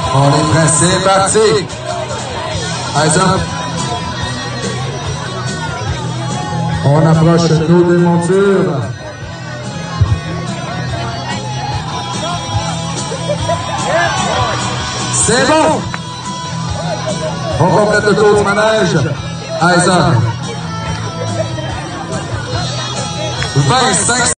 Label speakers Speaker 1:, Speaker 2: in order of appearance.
Speaker 1: On est prêt, c'est parti. Eyes up. On approche nos démontures. C'est bon. On complète le tour du manège. Eyes up. 25